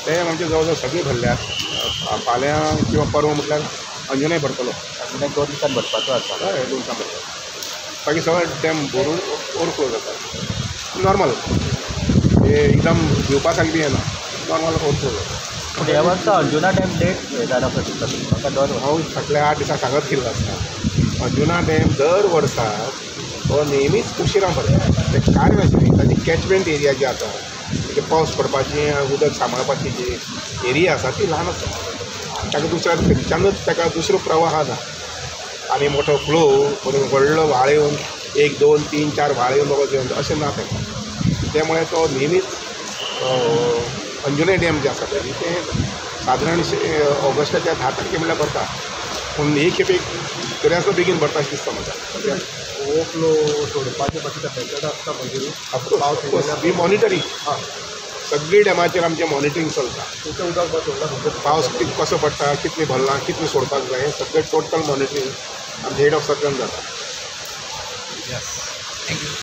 ते आमचे जवळ सगळी भरल्यात. फाल्यां किंवा परवा म्हटल्यार अंजुनाय भरतलो. अंजुनाक 2 दिसान भरपाचो आसा. हय 2 दिसां भरतलो. बाकी सगळं डॅम भरून ओवरफ्लो जाता. नॉर्मल हे एकदम भिवपासारकें बी येना. नॉर्मल ओवरफ्लो जाता. पूण ह्या वर्सा अंजुना डॅम लेट जालो कसो दिसता म्हाका दर हांव फाटल्या 8 दिसां सांगत गेल्लो आसता. अंजुना डॅम दर वर्साक हो नेहमीच उशिरा भरता. ते कारण अशें ताची कॅचमेंट एरिया जी आसा म्हणजे पावस पडपाची उदक सांबाळपाची जी एरिया आसा ती ल्हान आसा. ताका दुसऱ्या खंयच्यानूच ताका दुसरो प्रवाह ना आनी मोठो फ्लो करून व्हडलो व्हाळ येवन 1 2 3 4 व्हाळ येवन बाबा घेवन अशें ना ताका. त्यामुळे तो नेहमीच अंजुना डॅम जे आसा पळय ते सादारण ऑगस्टाच्या 10 तारखे म्हणल्यार भरता. पूण ही खेपेक तरी आसतना बेगीन भरता अशें दिसता म्हाका. ओवरफ्लो सोडपाचे कशें ते मेथड आसता मागीर ऑफकोर्स ही मॉनिटरींग सगळी डॅमाचेर आमचें मॉनिटरींग चलता. तुमचें उदक सोडटा पावस कसो पडटा कितलें भरलां कितलें सोडपाक जाय हें सगळें टोटल मॉनिटरींग आमच्या हेड ऑफ सर्कल जाता.